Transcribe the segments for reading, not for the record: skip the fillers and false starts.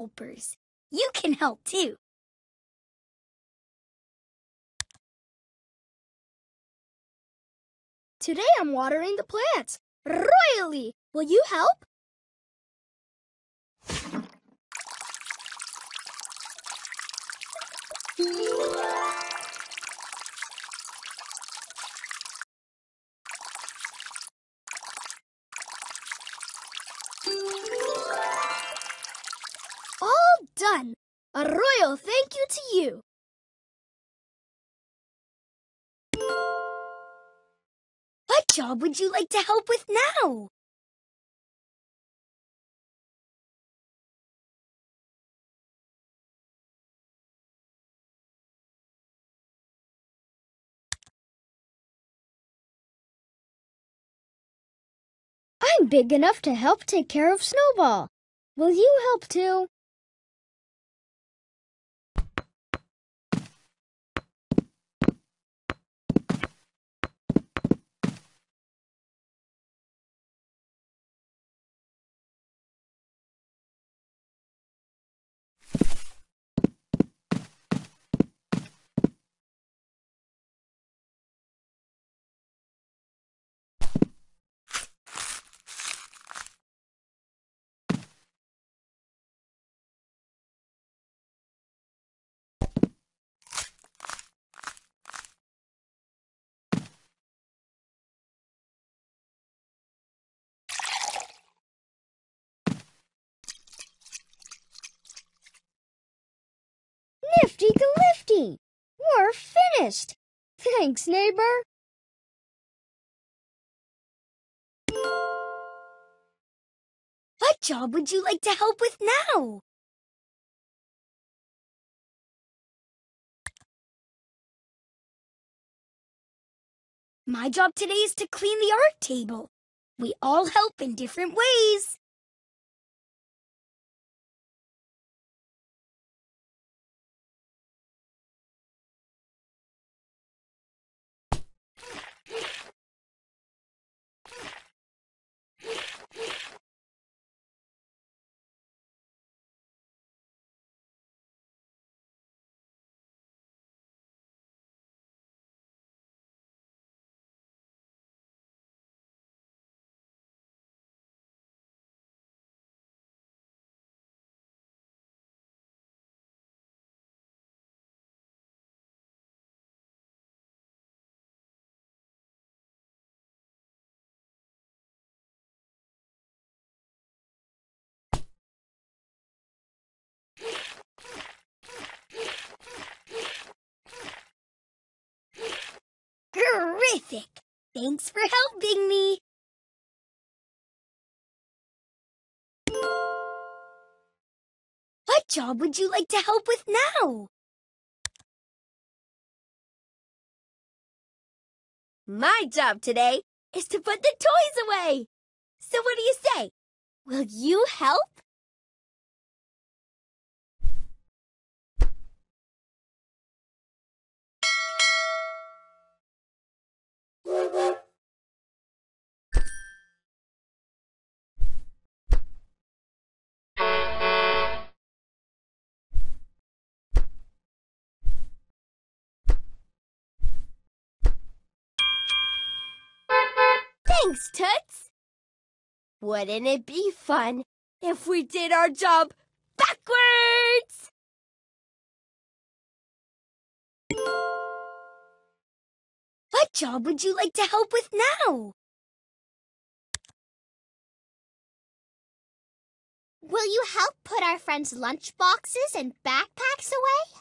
helpers. You can help too. Today I'm watering the plants royally. Will you help? All done. A royal thank you to you. What job would you like to help with now? I'm big enough to help take care of Snowball. Will you help too? Nifty-galifty! We're finished! Thanks, neighbor! What job would you like to help with now? My job today is to clean the art table. We all help in different ways. Terrific! Thanks for helping me. What job would you like to help with now? My job today is to put the toys away. So what do you say? Will you help? Thanks, Toots. Wouldn't it be fun if we did our job backwards? What job would you like to help with now? Will you help put our friends' lunch boxes and backpacks away?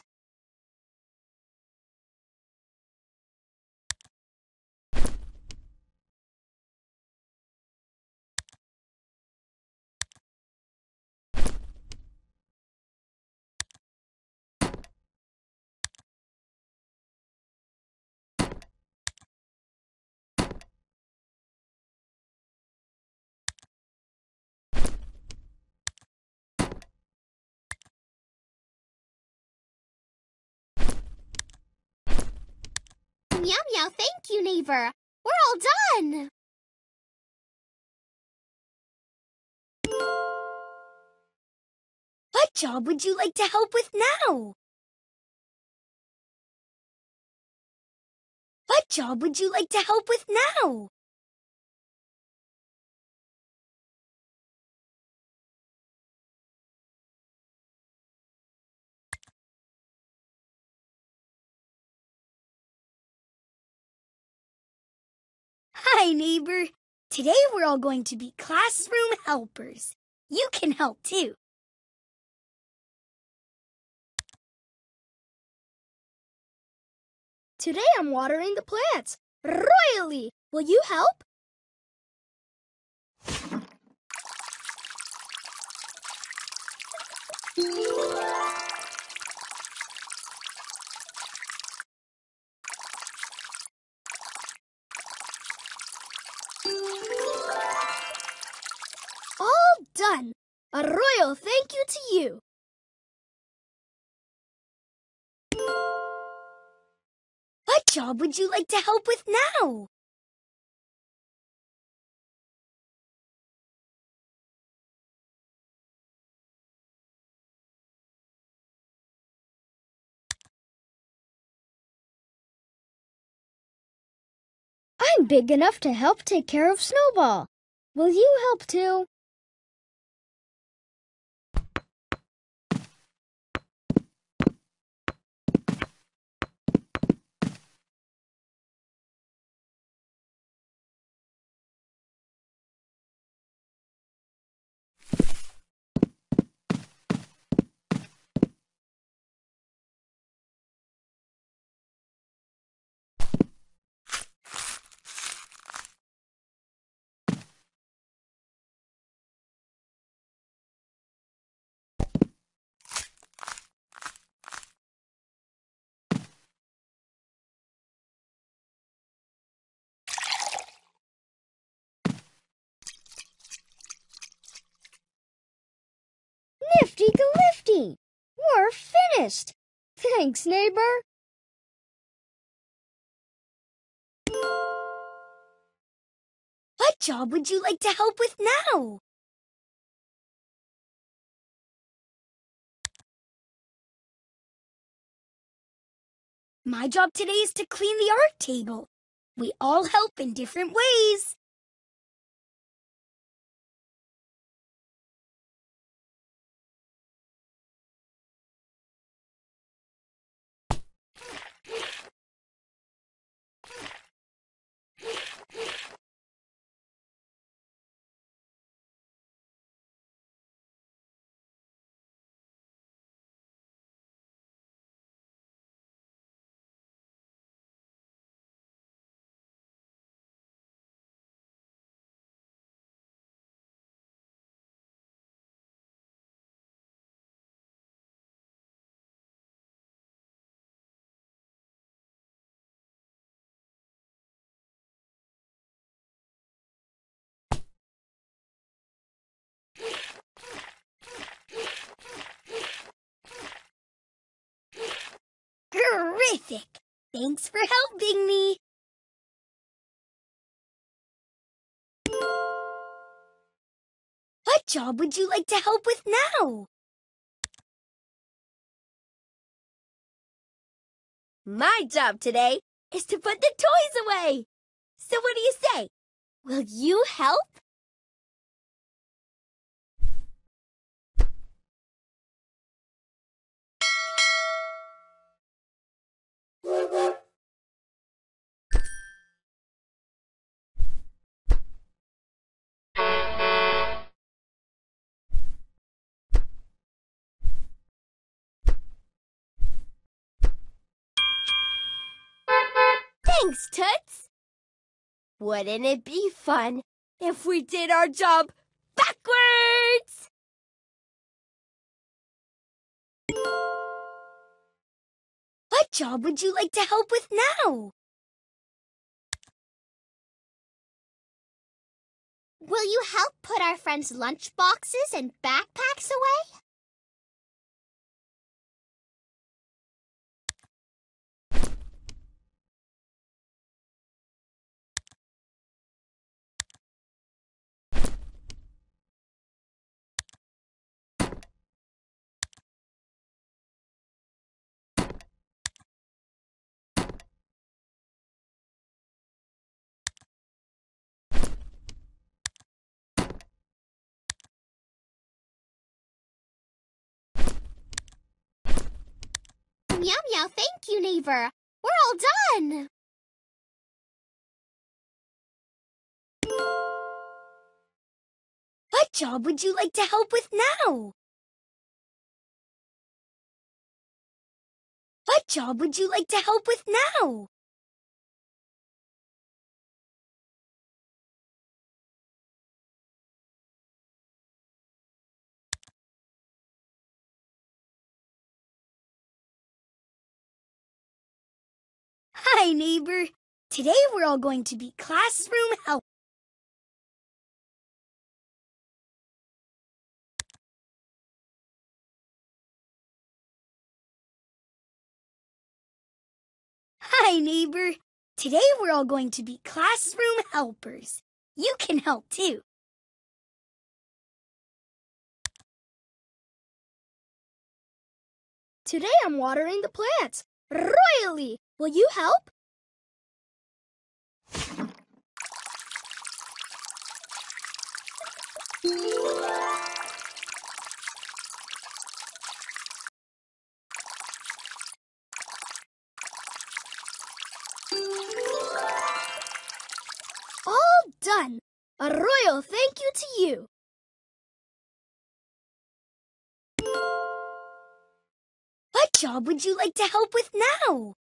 Meow meow, thank you, neighbor. We're all done. What What job would you like to help with now? What job would you like to help with now? Hi, neighbor. Today we're all going to be classroom helpers. You can help too. Today I'm watering the plants royally. Will you help? All done. A royal thank you to you. What job would you like to help with now? I'm big enough to help take care of Snowball. Will you help too? Nifty-galifty! We're finished! Thanks, neighbor! What job would you like to help with now? My job today is to clean the art table. We all help in different ways. Terrific! Thanks for helping me. What job would you like to help with now? My job today is to put the toys away. So what do you say? Will you help? Thanks, Toots. Wouldn't it be fun if we did our job backwards? What job would you like to help with now? Will you help put our friends' lunch boxes and backpacks away? meow, meow. Thank you, neighbor. We're all done. What job would you like to help with now? What job would you like to help with now? Hi, neighbor. Today we're all going to be classroom help. Hi, neighbor. Today we're all going to be classroom helpers. You can help too. Today I'm watering the plants. Royally! Will you help? All done. A royal thank you to you. What job would you like to help with now?